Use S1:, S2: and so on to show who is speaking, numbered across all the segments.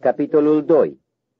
S1: Capitolul 2.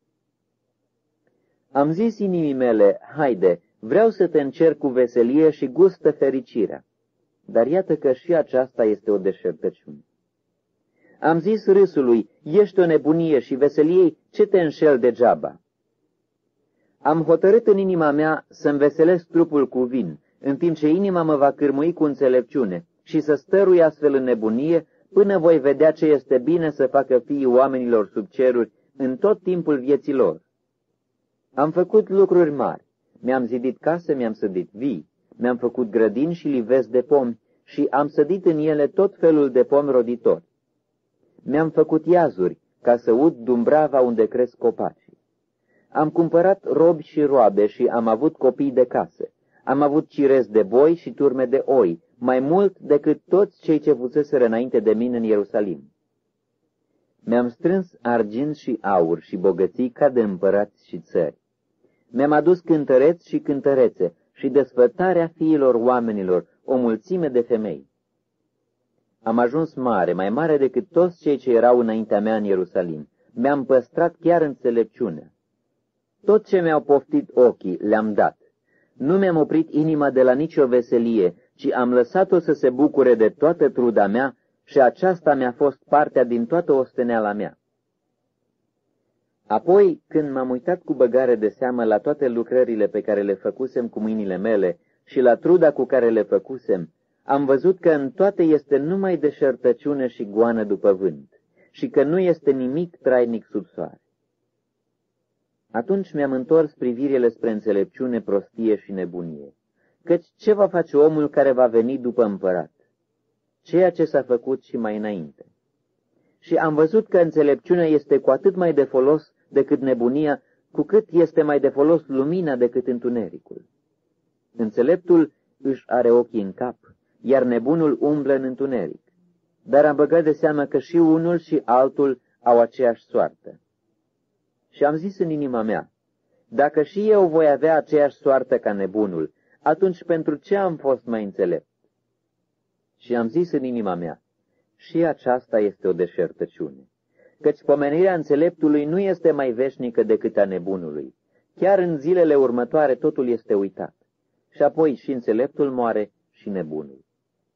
S1: Am zis inimii mele, haide, vreau să te încerc cu veselie și gustă fericirea. Dar iată că și aceasta este o deșertăciune. Am zis râsului, ești o nebunie, și veseliei, ce te înșel degeaba. Am hotărât în inima mea să-mi veselesc trupul cu vin, în timp ce inima mă va cârmui cu înțelepciune și să stărui astfel în nebunie, până voi vedea ce este bine să facă fiii oamenilor sub ceruri în tot timpul vieții lor. Am făcut lucruri mari, mi-am zidit case, mi-am sădit vii, mi-am făcut grădini și livezi de pomi și am sădit în ele tot felul de pomi roditori. Mi-am făcut iazuri ca să ud dumbrava unde cresc copacii. Am cumpărat robi și roabe și am avut copii de case. Am avut cirezi de boi și turme de oi, mai mult decât toți cei ce fuseseră înainte de mine în Ierusalim. Mi-am strâns argint și aur și bogății ca de împărați și țări. Mi-am adus cântăreți și cântărețe și desfătarea fiilor oamenilor, o mulțime de femei. Am ajuns mare, mai mare decât toți cei ce erau înaintea mea în Ierusalim. Mi-am păstrat chiar înțelepciunea. Tot ce mi-au poftit ochii le-am dat. Nu mi-am oprit inima de la nicio veselie, ci am lăsat-o să se bucure de toată truda mea și aceasta mi-a fost partea din toată osteneala mea. Apoi, când m-am uitat cu băgare de seamă la toate lucrările pe care le făcusem cu mâinile mele și la truda cu care le făcusem, am văzut că în toate este numai deșertăciune și goană după vânt și că nu este nimic trainic sub soare. Atunci mi-am întors privirile spre înțelepciune, prostie și nebunie, căci ce va face omul care va veni după împărat? Ceea ce s-a făcut și mai înainte. Și am văzut că înțelepciunea este cu atât mai de folos decât nebunia, cu cât este mai de folos lumina decât întunericul. Înțeleptul își are ochii în cap, iar nebunul umblă în întuneric. Dar am băgat de seamă că și unul și altul au aceeași soartă. Și am zis în inima mea, dacă și eu voi avea aceeași soartă ca nebunul, atunci pentru ce am fost mai înțelept? Și am zis în inima mea, și aceasta este o deșertăciune, căci pomenirea înțeleptului nu este mai veșnică decât a nebunului. Chiar în zilele următoare totul este uitat, și apoi și înțeleptul moare și nebunul.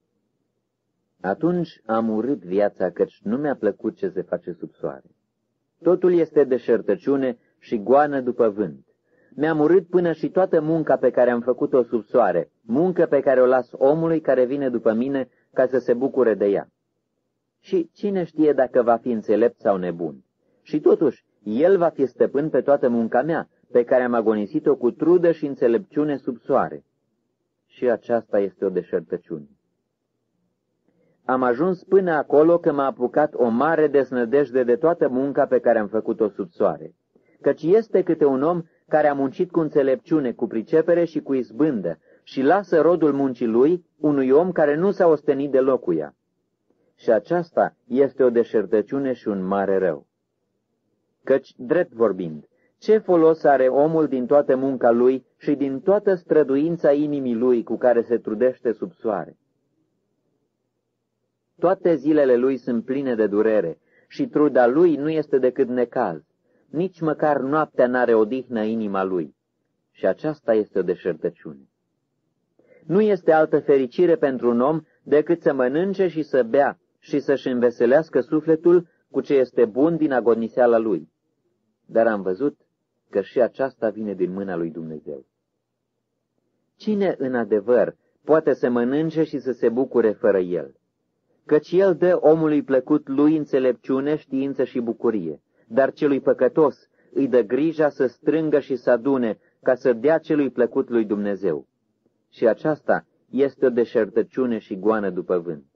S1: Atunci am urât viața, căci nu mi-a plăcut ce se face sub soare. Totul este deșertăciune și goană după vânt. Mi-am urât până și toată munca pe care am făcut-o sub soare, muncă pe care o las omului care vine după mine ca să se bucure de ea. Și cine știe dacă va fi înțelept sau nebun? Și totuși, el va fi stăpân pe toată munca mea, pe care am agonisit-o cu trudă și înțelepciune sub soare. Și aceasta este o deșertăciune. Am ajuns până acolo că m-a apucat o mare desnădejde de toată munca pe care am făcut-o sub soare, căci este câte un om care a muncit cu înțelepciune, cu pricepere și cu izbândă, și lasă rodul muncii lui unui om care nu s-a ostenit deloc cu ea. Și aceasta este o deșertăciune și un mare rău. Căci, drept vorbind, ce folos are omul din toată munca lui și din toată străduința inimii lui cu care se trudește sub soare? Toate zilele lui sunt pline de durere și truda lui nu este decât necaz. Nici măcar noaptea n-are odihnă inima lui. Și aceasta este o deșertăciune. Nu este altă fericire pentru un om decât să mănânce și să bea și să-și înveselească sufletul cu ce este bun din agoniseala lui. Dar am văzut că și aceasta vine din mâna lui Dumnezeu. Cine în adevăr poate să mănânce și să se bucure fără el? Căci el dă omului plăcut lui înțelepciune, știință și bucurie, dar celui păcătos îi dă grija să strângă și să adune ca să dea celui plăcut lui Dumnezeu. Și aceasta este o deșertăciune și goană după vânt.